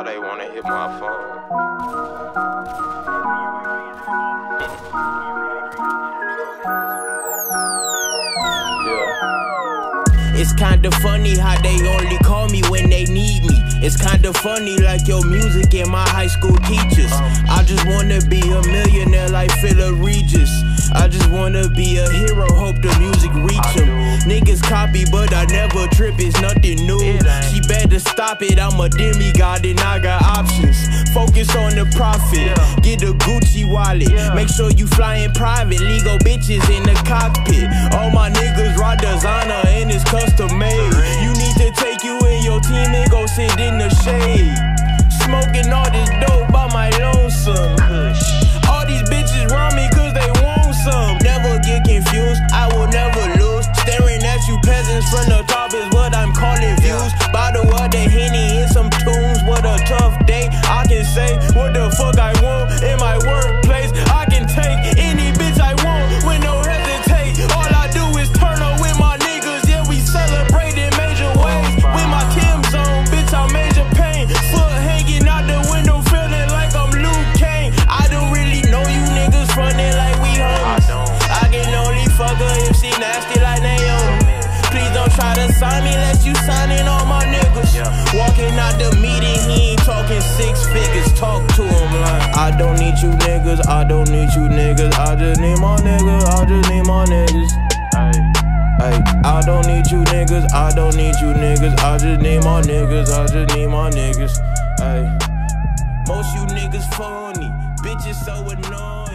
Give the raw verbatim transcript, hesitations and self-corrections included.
Now they wanna hit my phone. It's kinda funny how they only call me when they need me. It's kinda funny like your music and my high school teachers. I just wanna be a millionaire like Philip Regis. I just wanna be a hero, hope the music reach him. Niggas copy but I never trip, it's nothing new. She better stop it, I'm a demigod and I got options. Focus on the profit, get a Gucci wallet. Make sure you flying private, legal bitches in the cockpit. All my niggas rock designer and it's custom made. You need to take you and your team and go sit in the shade. Smoking all this dope by my lonesome. All these bitches round me cause they want some. Never get confused, I will never lose. Staring at you peasants from the top is what I'm calling views. Bottle of the Henny in some tunes, what a tough day. I can say what the fuck I want in my workplace. I can take any bitch I want with no hesitate. All I do is turn up with my niggas, yeah we celebrate in major ways. With my Tim's on, bitch I'm major pain. Foot hanging out the window feeling like I'm Luke Kane. I don't really know you niggas frontin' like we homies. I can only fuck her if she nasty like Naomi. Please don't try to sign me unless you signing all my niggas. Walking out the meeting, he ain't talking six figures. Talk to him like I don't need you niggas, I don't need you niggas. I just need my niggas, I just need my niggas. Ay, I don't need you niggas, I don't need you niggas. I just need my niggas, I just need my niggas. Ay, most you niggas phony, bitches so annoying.